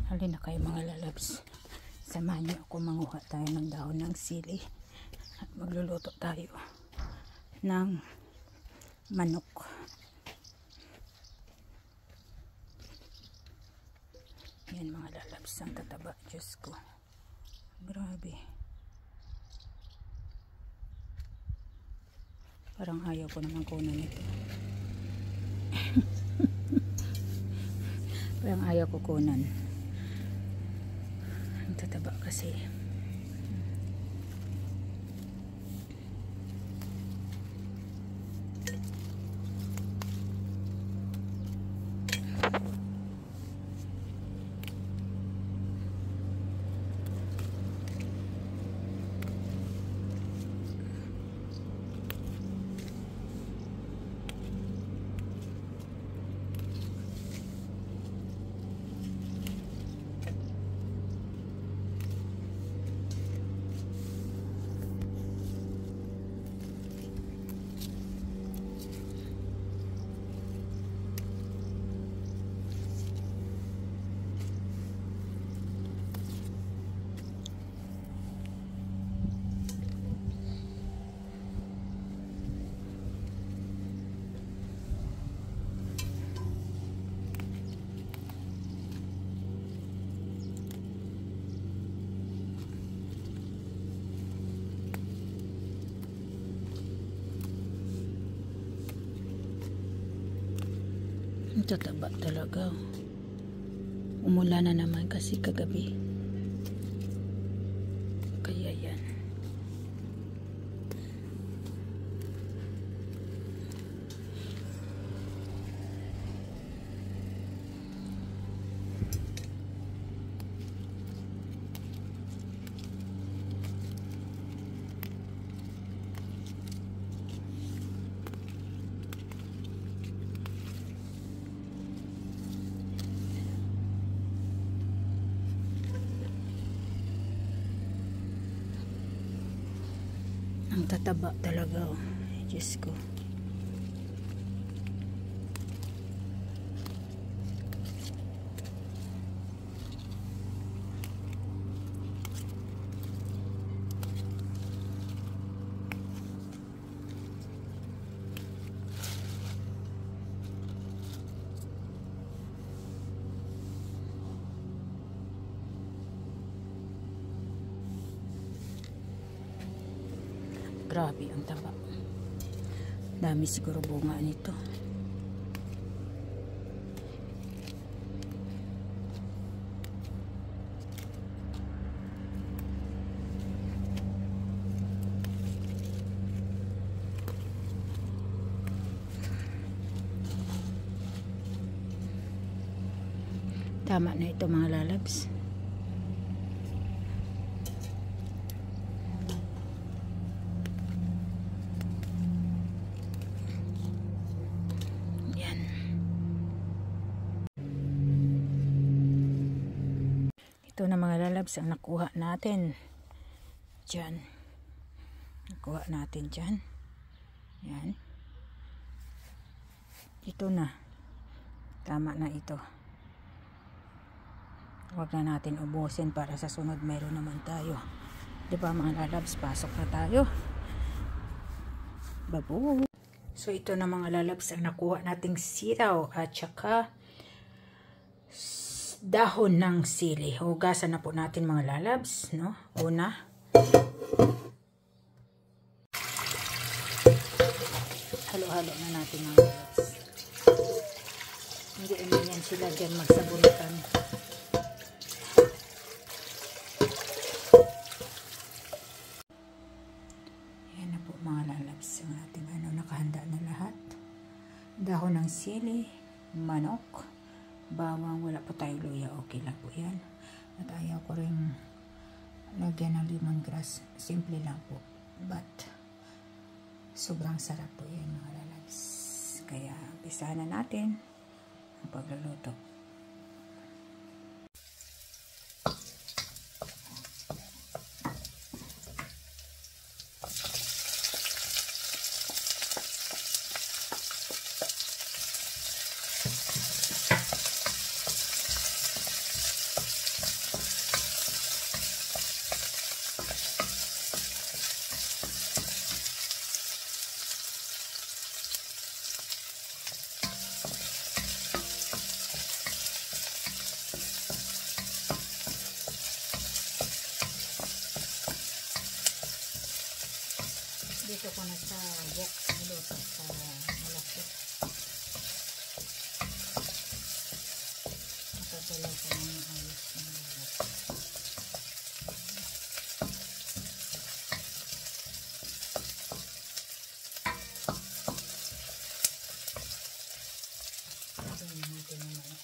Halina kayo mga lalabs. Samahan niyo ako, manguha tayo ng dahon ng sili at magluluto tayo ng manok. Yan mga lalabs, ang tataba. Diyos ko, grabe. Parang ayaw ko naman kunan ito. Parang ayaw ko kunan. Ang tataba kasi. Ang tataba talaga. Umulan na naman kasi kagabi. Kaya yan. Ang tataba talaga, oh. Diyos ko. Grabe ang taba. Dami siguro bunga nito. Tama na ito mga lalabs. Ito na mga lalabs ang nakuha natin dyan. Nakuha natin dyan. Yan. Ito na. Tama na ito. Huwag na natin ubusin para sa sunod meron naman tayo. Diba mga lalabs, pasok na tayo. Babu. So ito na mga lalabs ang nakuha nating sitaw at saka dahon ng sili. Hugasan na po natin mga lalabs, no? Una. Halo-halo na natin mga lalabs. Hindi yan sila dyan magsabunutan. Yan na po mga lalabs. Ang ating nakahanda na lahat. Dahon ng sili, manok, bawang, wala po tayo luya, okay lang po yan. At ayaw ko rin lagyan ng lemongrass, simple lang po, but sobrang sarap po yan mga lalabs. Kaya umpisahan na natin ang pagluluto. gusto ko na sa wok niluto sa malaki. Matagalaw ko na yung ayos na malaki. Lagyan natin yung manok.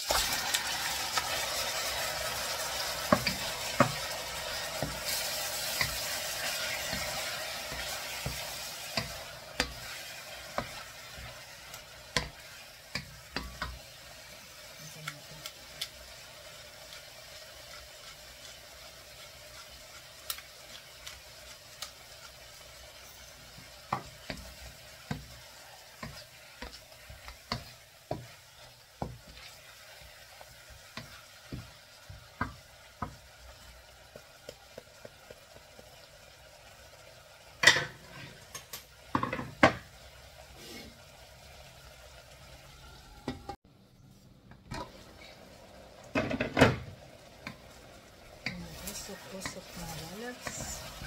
Usok-usok na lalabs.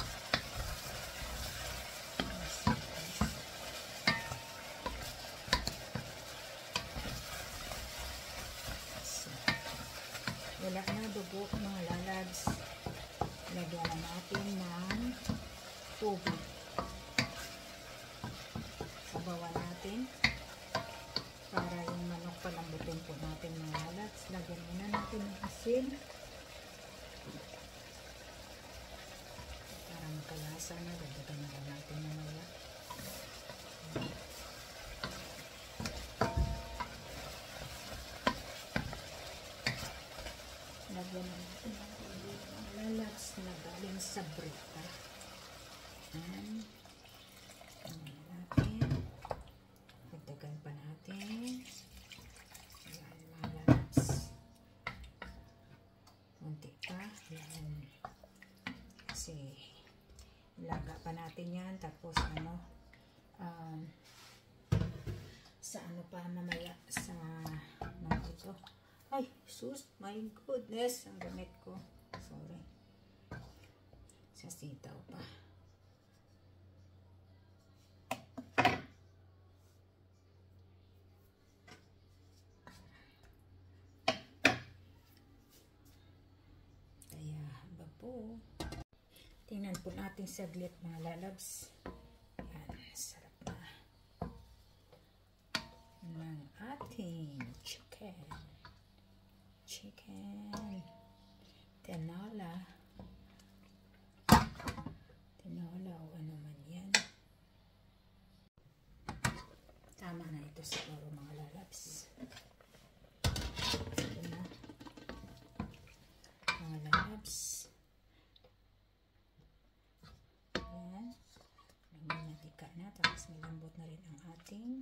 So, wala na dugo mga lalabs. Lagyan na natin ng tubig. Sabawan natin para yung manok palambutin po natin mga lalabs. Lagyan muna natin ng asin. Kalasa na, dagdagan na natin mamaya. Lagyan na natin ang tubig ng lalabs na galing sa brita. Yan. Natin. Dagdagan pa natin. Yan mga lalabs. Munti pa. Yan. Kasi ilaga pa natin yan, tapos sa ano pa mamaya sa ito. Ay, sus, my goodness, ang gamit ko, sorry, sa sitaw pa. Kaya ba po, tingnan po natin saglit mga lalabs. Yan, sarap na ng ating chicken. Tinola. Tinola o ano man yan. Tama na ito siguro mga lalabs. Ito na mga lalabs. Ayan. Nagmamatika na. Tapos malambot na rin ang ating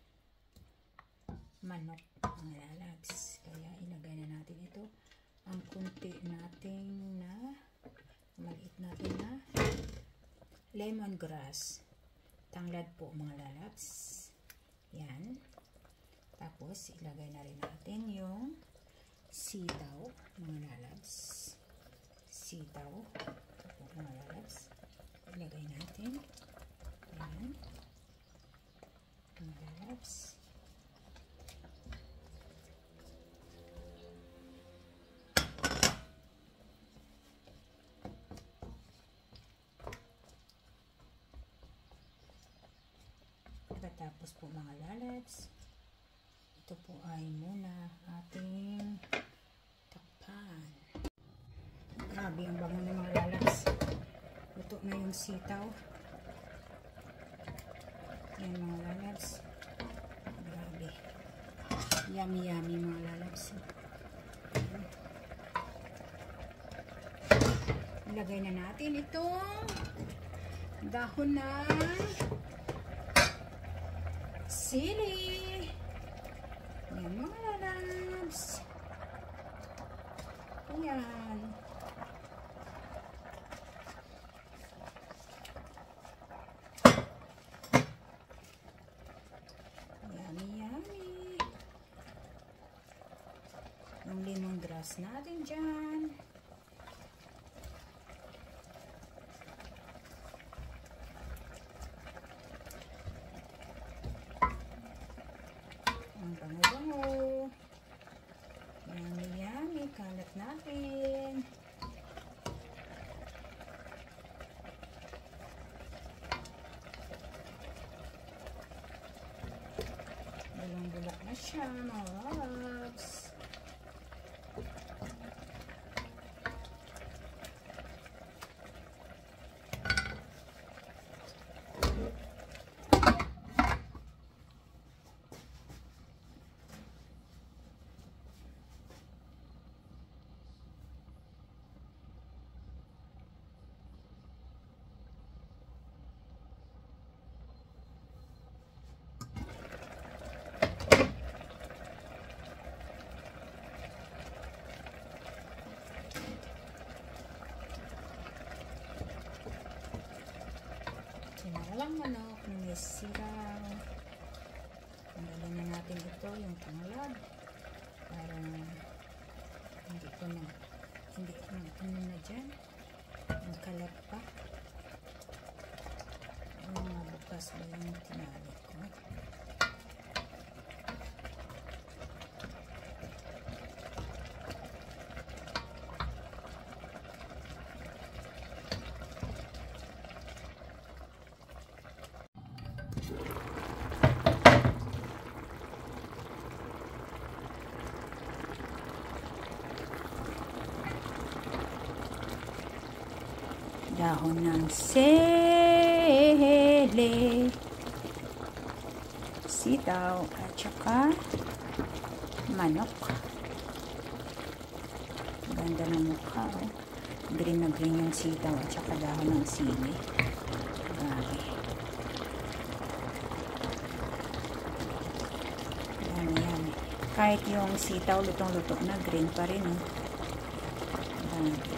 manok mga lalabs. Kaya ilagay na natin ito. Ang kunti nating maliit natin na lemongrass. Tanglad po mga lalabs. Yan. Tapos ilagay na rin natin yung sitaw mga lalabs. Sitaw. Ito po mga lalabs. Ilagay natin. Yan. Mga lalabs. Tapos po mga lalabs, ito po ay muna ating takpan. Grabe ang bango ng mga lalabs. Luto na yung sitaw. Yan mga lalabs. Grabe. Yummy yummy mga lalabs. Ilagay na natin itong dahon na sili. Yan mga lalabs. Ayan. Yummy, yummy. Yung lemongrass natin dyan. mga loves. Walang manok, may siraw. Tanggalin na natin ito, yung tanglad. Para hindi ko na ano na dyan. Ang kalat pa. Ang mabukas ba yung tinali ko. Dahon ng sele, sitaw at saka manok. Ganda ng mukha, oh. Green na green yung sitaw at saka dahon ng sili. Grabe. Yan. Kahit yung sitaw lutong-luto na, green pa rin, oh. Grabe.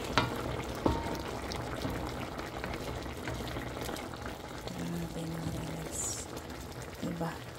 Diba?